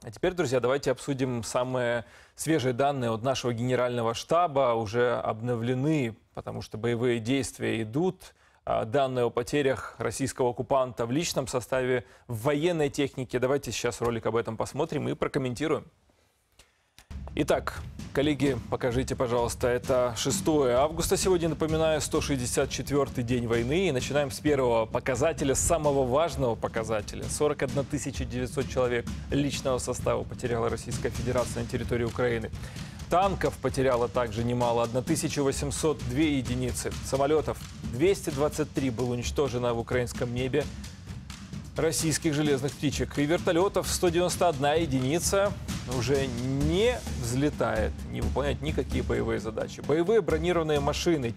А теперь, друзья, давайте обсудим самые свежие данные от нашего генерального штаба. Уже обновлены, потому что боевые действия идут. Данные о потерях российского оккупанта в личном составе, в военной технике. Давайте сейчас ролик об этом посмотрим и прокомментируем. Итак, коллеги, покажите, пожалуйста, это 6 августа. Сегодня, напоминаю, 164-й день войны. И начинаем с первого показателя, самого важного показателя. 41 900 человек личного состава потеряла Российская Федерация на территории Украины. Танков потеряла также немало, 1802 единицы. Самолетов 223 было уничтожено в украинском небе российских железных птичек. И вертолетов 191 единица уже не взлетает, не выполняет никакие боевые задачи. Боевые бронированные машины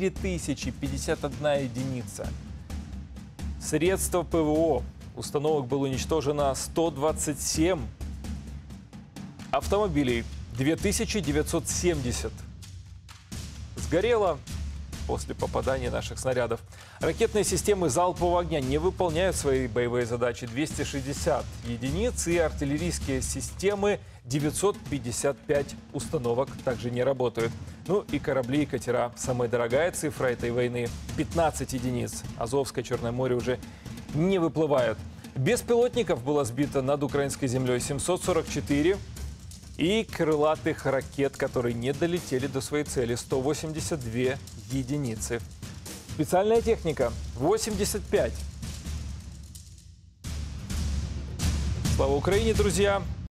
4051 единица. Средства ПВО установок было уничтожено 127. Автомобилей 2970. Сгорело после попадания наших снарядов. Ракетные системы залпового огня не выполняют свои боевые задачи. 260 единиц. И артиллерийские системы 955 установок также не работают. Ну и корабли и катера. Самая дорогая цифра этой войны – 15 единиц. Азовское, Черное море уже не выплывают. Беспилотников было сбито над украинской землей 744. И крылатых ракет, которые не долетели до своей цели, 182 единицы. Специальная техника 85. Слава Украине, друзья!